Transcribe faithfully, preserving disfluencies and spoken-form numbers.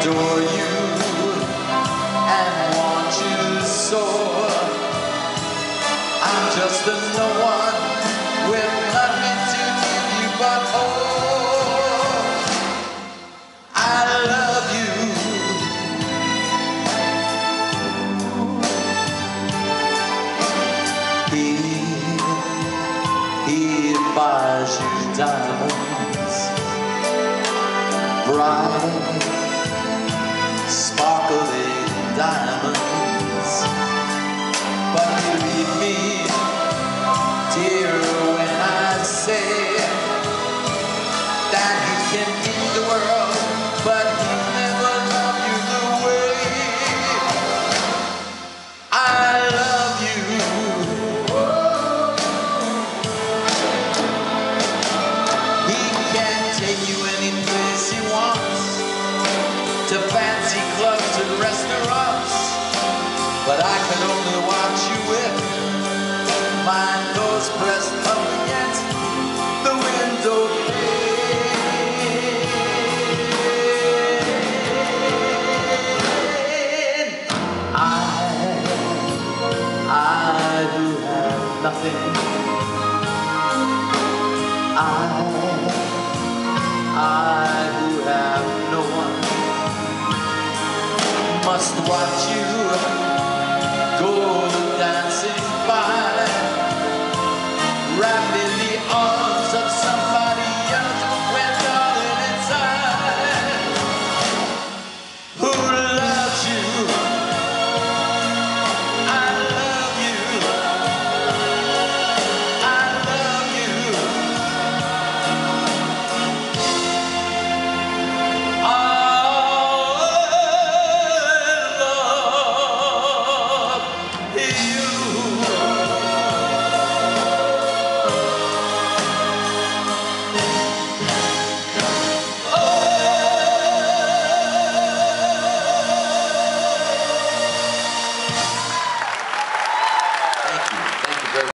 adore you and want you so. I'm just a no one with nothing to give you but oh, I love you. He, he buys you diamonds, bright, sparkling diamonds. But believe me, dear, when I say that he can give you the world, but he'll never love you the way I love you. He can take you any place he wants, to fancy clubs and restaurants, but I can only watch you with my nose pressed up against the window pane. I, I who have nothing, I, I who have no one, must watch you go